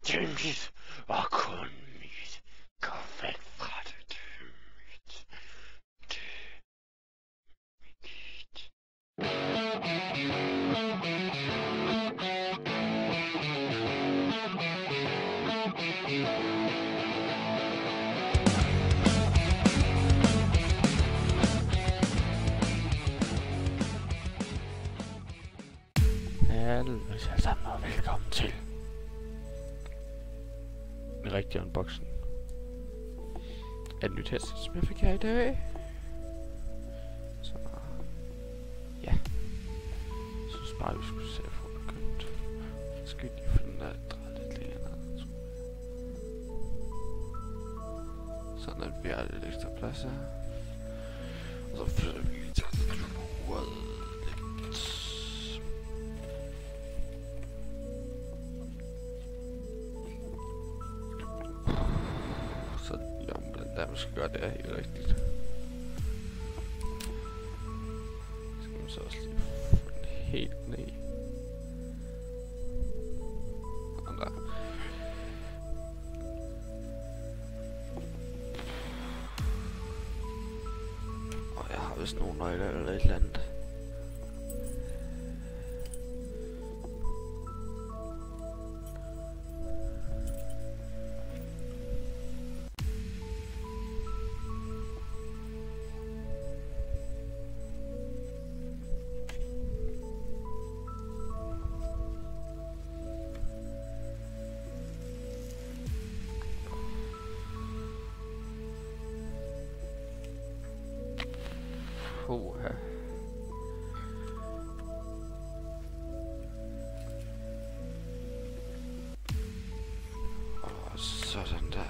Det er mit, og kun mit. Gå væk fra det, det er mit. Det er mit. Hallo alle sammen, og velkommen til en rigtig unboxing af et nyt headset, som jeg fik her i dag. Så ja, jeg synes bare, vi skulle se at få begyndt. Så skal vi lige få den der drejet lidt længere ned, tror jeg. Sådan at vi har lidt ekstra plads her. Og så flytter vi lige til uret lidt. Så ja, den der, man skal gøre det er helt rigtigt. Så skal man så også lige få den helt ned. Og der. Og jeg har vist nogle nøgler eller et eller andet. Her. Og sådan der.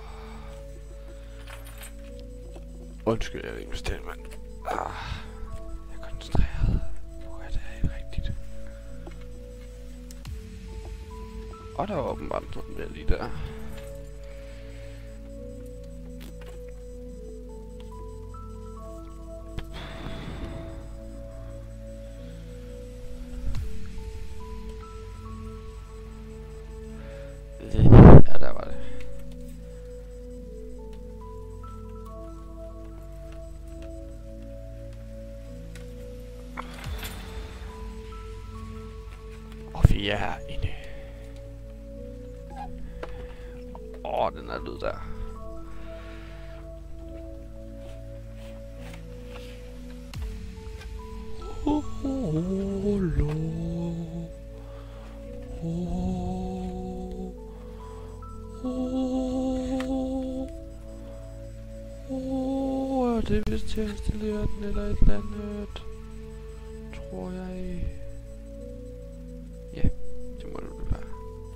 Undskyld, jeg er rimelig stille, mand. Jeg er koncentreret på, at det er helt rigtigt. Og der var åbenbart sådan der lige der. Ja, der var det. Og vi er herinde. Den er lyd der. Det er vist til at installere den eller et eller andet, tror jeg. Ja, det må det være.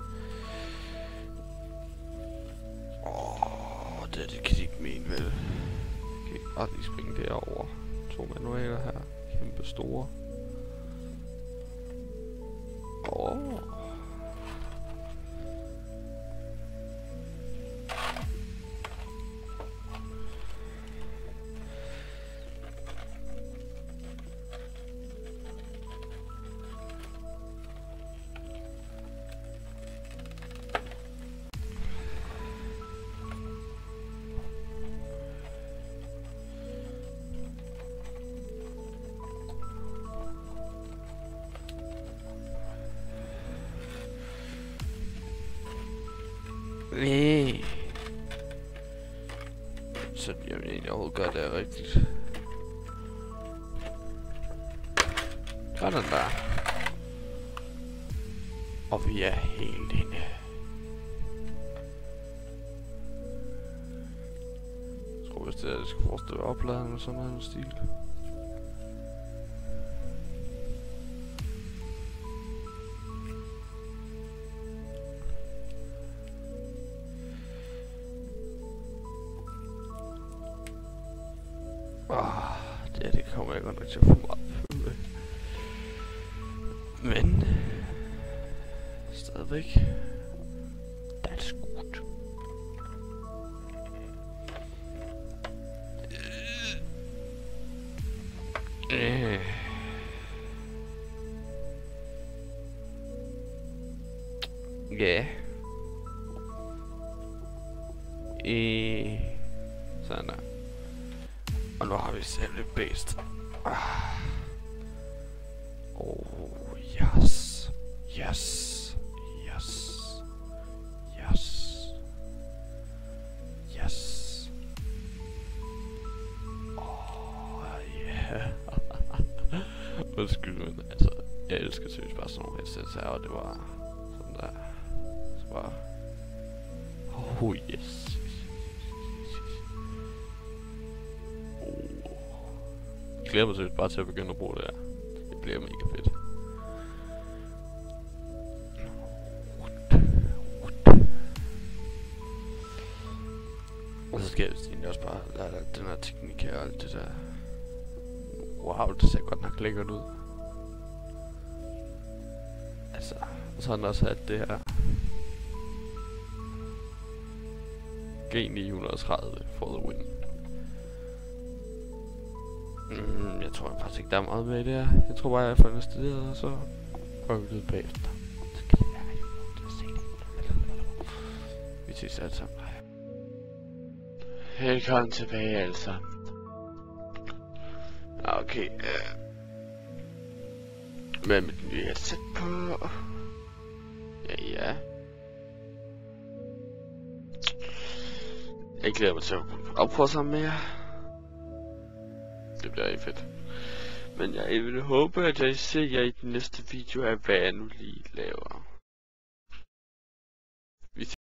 Det kan de ikke mene, vel? Jeg kan ikke bare lige springe derover. 2 manualer her, kæmpe store. Nej. Så jeg vil egentlig overhovedet gøre det rigtigt. Sådan der. Og vi er helt inde. Jeg tror, hvis det er, det skal forestille opladning med sådan en stil. Det kommer jeg godt nok til at få meget følge. Men stadigvæk. That's good. Ja. Sådan der. Og nu har vi selv lidt based. Oh, yes. Yes. Yes. Yes. Yes. Oh, yeah. Undskyld, men altså, jeg elsker seriøst bare sådan nogle headsets her, og det var sådan der. Så bare... Oh, yes. Jeg glæder mig seriøst bare til at begynde at bruge det her. Det bliver mega fedt. Og så skal jeg egentlig også bare lære den her teknik her og alt det der. Wow, det ser godt nok lækkert ud. Altså, og så har den også hat det her G930 for the win. Jeg tror faktisk ikke der er meget med i det her. Jeg tror bare jeg får installeret, og så prøver vi det bagefter. Så kan det være, at jeg se det. Vi ses alle sammen. Velkommen tilbage alle sammen. Okay, hvad med den nye headset på? Ja. Jeg glæder mig til at opprøve sammen med jer. Det bliver rigtig fedt. Men jeg vil håbe, at jeg ser jer i den næste video af, hvad jeg nu lige laver.